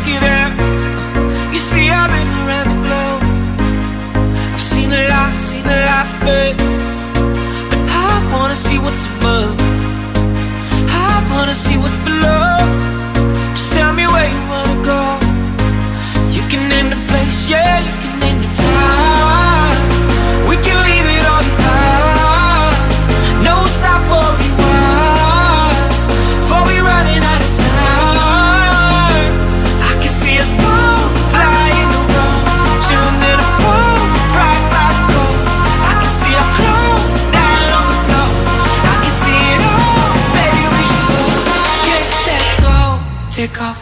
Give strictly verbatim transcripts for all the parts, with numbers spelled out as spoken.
take you there. You see, I've been around the globe. I've seen a lot, seen a lot, babe. But I wanna see what's above. I wanna see what's below. Just tell me where you wanna go. You can name the place, yeah, you can name the time. We can leave it all behind. No stop or rewind. Before we running out of time. I can see us both flying around, chilling in a pool right by the coast. I can see our clothes down on the floor. I can see it all, baby, we should go. Get set, go, take off.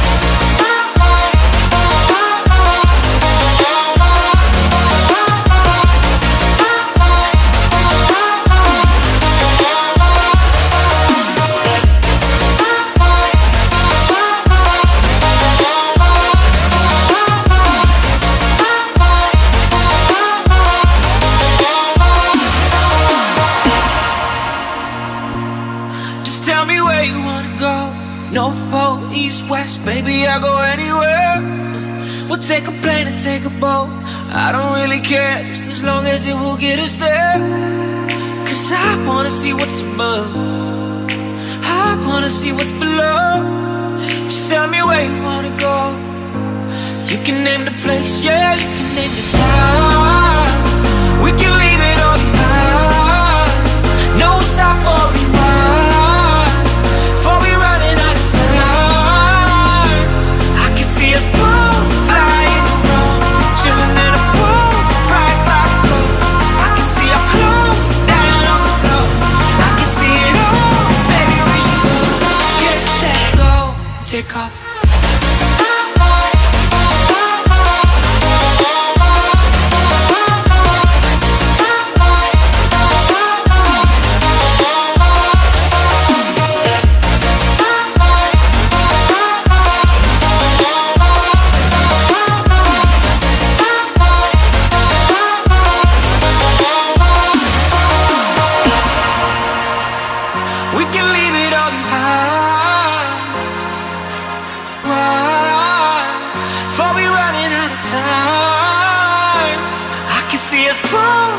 Tell me where you wanna go. North Pole, East, West, baby, I'll go anywhere. We'll take a plane and take a boat. I don't really care, just as long as it will get us there. Cause I wanna see what's above. I wanna see what's below. Just tell me where you wanna go. You can name the place, yeah, you can name the time. We can leave it all behind. No stop or rewind. Before we running out of time. I can see us both flying around, chilling in a pool right by the coast. I can see our clothes down on the floor. I can see it all, baby, we should go. Get set, go, take off. We can leave it all behind. Why? Before we running out of time. I can see us both